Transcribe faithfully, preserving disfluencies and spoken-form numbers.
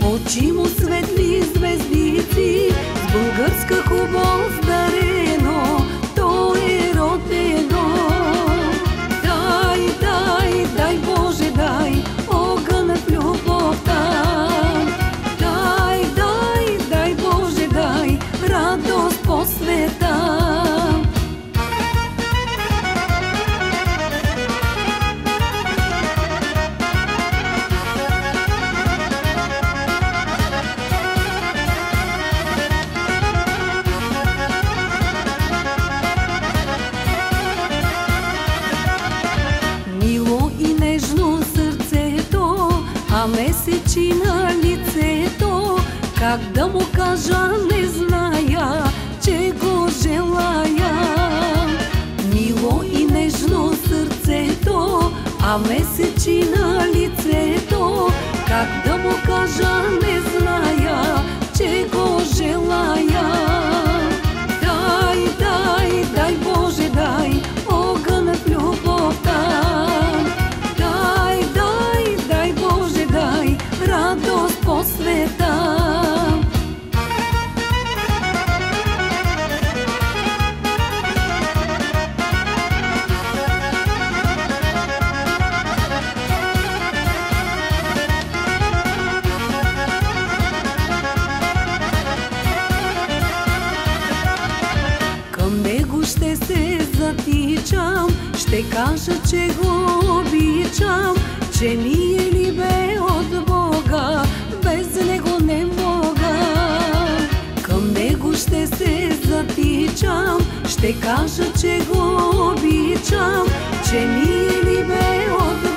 очи му светли звездици, с българска хубав дарено, то е родено. Дай, дай, дай Боже, дай огън в любовта. Дай, дай, дай Боже, дай радост по света. А месечи на лицето, как да му кажа, не зная, че го желая. Мило и нежно сърцето, а месечи на лицето, как да му кажа, не зная, че го желая. Дай, дай, дай Боже, дай огън в любовта. Радост по света. Към него ще се затичам, ще кажа, че го обичам, че ми е либе от Бога, без него не мога. Към него ще се затичам, ще кажа, че го обичам, че ми е либе от Бога.